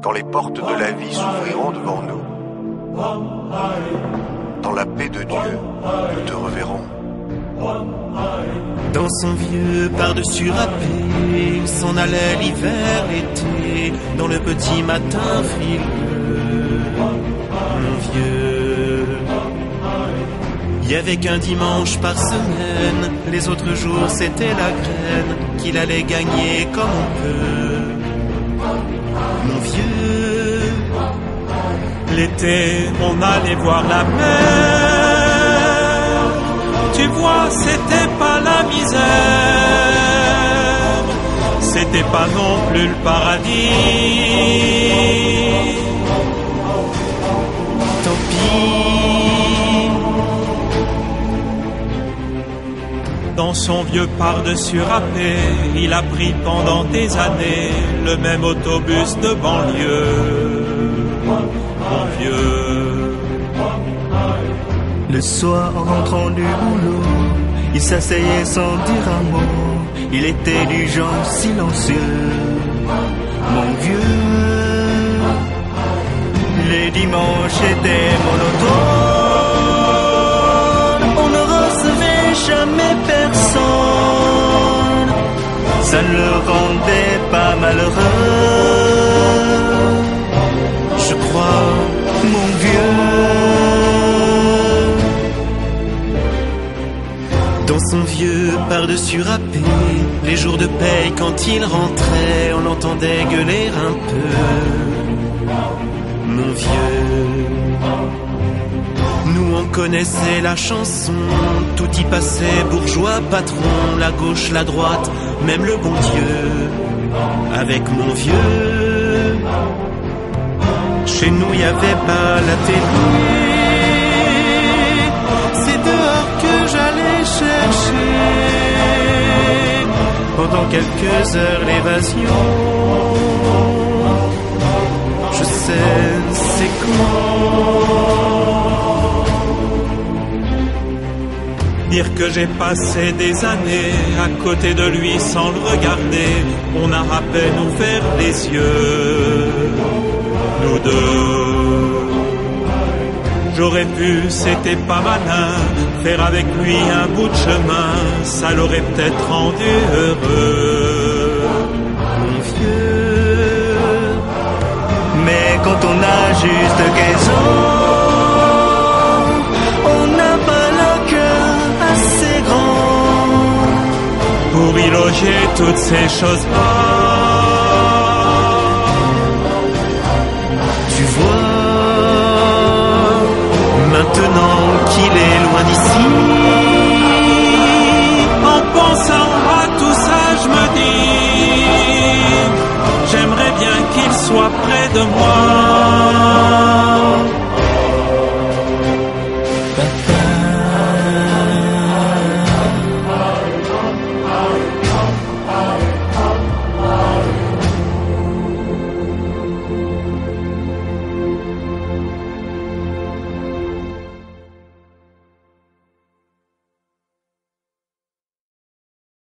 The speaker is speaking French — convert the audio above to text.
quand les portes de la vie s'ouvriront devant nous. Dans la paix de Dieu, nous te reverrons. Dans son vieux par-dessus râpé, il s'en allait l'hiver, l'été, dans le petit matin frileux. Mon vieux, il y avait qu'un dimanche par semaine, les autres jours c'était la graine qu'il allait gagner comme on peut. Mon vieux, l'été, on allait voir la mer. Tu vois, c'était pas la misère, c'était pas non plus le paradis. Tant pis. Dans son vieux par-dessus râpé, il a pris pendant des années le même autobus de banlieue. Mon vieux, le soir en rentrant du boulot, il s'asseyait sans dire un mot. Il était du genre silencieux. Mon vieux, les dimanches étaient monotones. On ne recevait jamais personne. Ça ne le rendait pas malheureux. Je crois, mon vieux. Dans son vieux par-dessus râpé, les jours de paye quand il rentrait, on l'entendait gueuler un peu. Mon vieux, nous on connaissait la chanson, tout y passait, bourgeois, patron, la gauche, la droite, même le bon Dieu. Avec mon vieux, chez nous y avait pas la télé. C'est dehors que j'allais chercher pendant quelques heures l'évasion. Je sais, c'est comment dire que j'ai passé des années à côté de lui sans le regarder. On a à peine ouvert les yeux, nous deux. J'aurais pu, c'était pas malin, faire avec lui un bout de chemin, ça l'aurait peut-être rendu heureux. mon vieux. Mais quand on a juste 15 ans, on n'a pas le cœur assez grand pour y loger toutes ces choses-là. Tu vois, maintenant qu'il est loin d'ici, En pensant à tout ça, je me dis, j'aimerais bien qu'il soit près de moi.